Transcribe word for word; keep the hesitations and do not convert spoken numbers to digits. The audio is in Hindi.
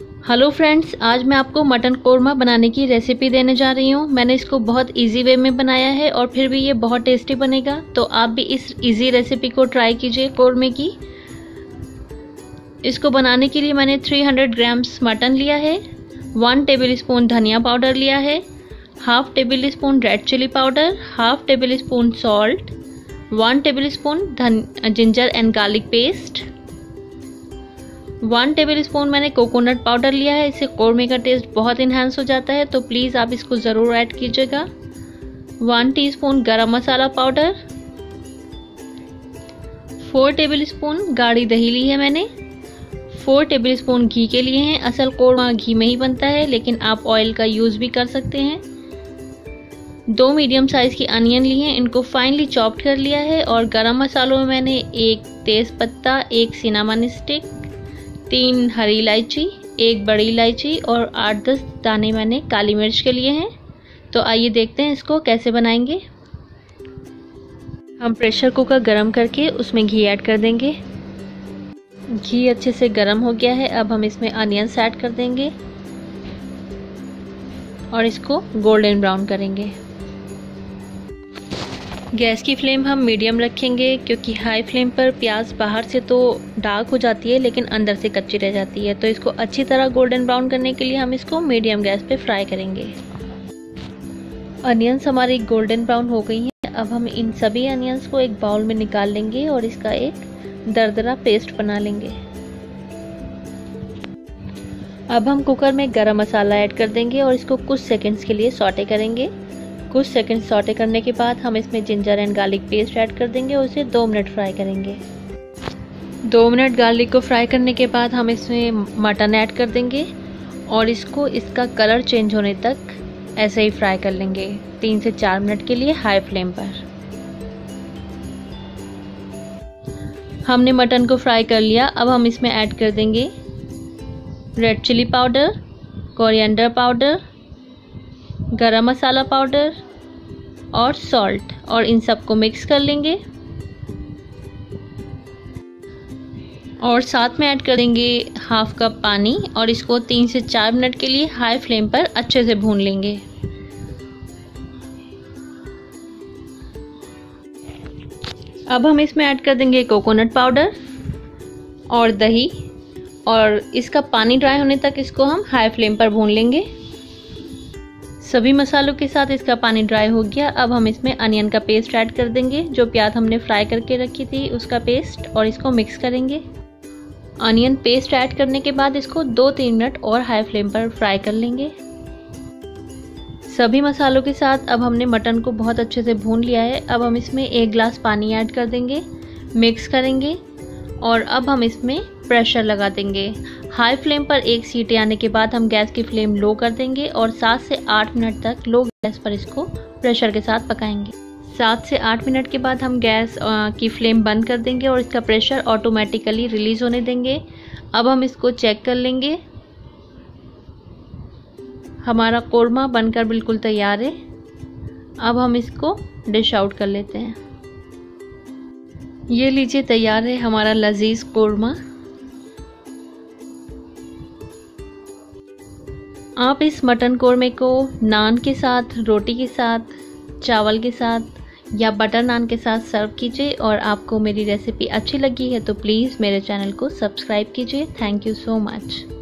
हेलो फ्रेंड्स, आज मैं आपको मटन कोरमा बनाने की रेसिपी देने जा रही हूँ। मैंने इसको बहुत इजी वे में बनाया है और फिर भी ये बहुत टेस्टी बनेगा। तो आप भी इस इजी रेसिपी को ट्राई कीजिए कोरमे की। इसको बनाने के लिए मैंने तीन सौ ग्राम्स मटन लिया है, वन टेबल स्पून धनिया पाउडर लिया है, half tablespoon red chilli powder, half tablespoon salt, one tablespoon ginger and garlic paste, one tablespoon मैंने कोकोनट पाउडर लिया है। इससे कोरमे का टेस्ट बहुत इन्हांस हो जाता है, तो प्लीज़ आप इसको ज़रूर ऐड कीजिएगा। One teaspoon garam masala powder, four tablespoon गाढ़ी दही ली है मैंने, फोर टेबल स्पून घी के लिए हैं। असल कोरमा घी में ही बनता है, लेकिन आप ऑयल का यूज़ भी कर सकते हैं। दो मीडियम साइज़ की अनियन ली हैं, इनको फाइनली चॉप्ड कर लिया है। और गरम मसालों में मैंने एक तेज़ पत्ता, एक सिनामन स्टिक, तीन हरी इलायची, एक बड़ी इलायची और आठ दस दाने मैंने काली मिर्च के लिए हैं। तो आइए देखते हैं इसको कैसे बनाएंगे। हम प्रेशर कुकर गरम करके उसमें घी ऐड कर देंगे। घी अच्छे से गरम हो गया है। अब हम इसमें अनियंस ऐड कर देंगे और इसको गोल्डन ब्राउन करेंगे। गैस की फ्लेम हम मीडियम रखेंगे, क्योंकि हाई फ्लेम पर प्याज बाहर से तो डार्क हो जाती है लेकिन अंदर से कच्ची रह जाती है। तो इसको अच्छी तरह गोल्डन ब्राउन करने के लिए हम इसको मीडियम गैस पे फ्राई करेंगे। अनियंस हमारी गोल्डन ब्राउन हो गई हैं। अब हम इन सभी अनियंस को एक बाउल में निकाल लेंगे और इसका एक दरदरा पेस्ट बना लेंगे। अब हम कुकर में गरम मसाला ऐड कर देंगे और इसको कुछ सेकंड्स के लिए सॉटे करेंगे। कुछ सेकंड सॉटे करने के बाद हम इसमें ginger and garlic paste add कर देंगे और इसे दो मिनट फ्राई करेंगे। दो मिनट गार्लिक को फ्राई करने के बाद हम इसमें मटन ऐड कर देंगे और इसको इसका कलर चेंज होने तक ऐसे ही फ्राई कर लेंगे, तीन से चार मिनट के लिए हाई फ्लेम पर। हमने मटन को फ्राई कर लिया। अब हम इसमें ऐड कर देंगे red chilli powder, coriander powder, garam masala powder और सॉल्ट, और इन सबको मिक्स कर लेंगे। और साथ में ऐड कर देंगे हाफ कप पानी और इसको तीन से चार मिनट के लिए हाई फ्लेम पर अच्छे से भून लेंगे। अब हम इसमें ऐड कर देंगे कोकोनट पाउडर और दही, और इसका पानी ड्राई होने तक इसको हम हाई फ्लेम पर भून लेंगे। सभी मसालों के साथ इसका पानी ड्राई हो गया। अब हम इसमें अनियन का पेस्ट ऐड कर देंगे, जो प्याज हमने फ्राई करके रखी थी उसका पेस्ट, और इसको मिक्स करेंगे। अनियन पेस्ट ऐड करने के बाद इसको दो तीन मिनट और हाई फ्लेम पर फ्राई कर लेंगे। सभी मसालों के साथ अब हमने मटन को बहुत अच्छे से भून लिया है। अब हम इसमें एक गिलास पानी ऐड कर देंगे, मिक्स करेंगे और अब हम इसमें प्रेशर लगा देंगे। हाई फ्लेम पर एक सीटी आने के बाद हम गैस की फ्लेम लो कर देंगे और सात से आठ मिनट तक लो गैस पर इसको प्रेशर के साथ पकाएंगे। सात से आठ मिनट के बाद हम गैस की फ्लेम बंद कर देंगे और इसका प्रेशर ऑटोमेटिकली रिलीज़ होने देंगे। अब हम इसको चेक कर लेंगे। हमारा कोरमा बनकर बिल्कुल तैयार है। अब हम इसको डिश आउट कर लेते हैं। ये लीजिए, तैयार है हमारा लजीज कोरमा। आप इस मटन कोरमे को नान के साथ, रोटी के साथ, चावल के साथ या बटर नान के साथ सर्व कीजिए। और आपको मेरी रेसिपी अच्छी लगी है तो प्लीज़ मेरे चैनल को सब्सक्राइब कीजिए। Thank you so much.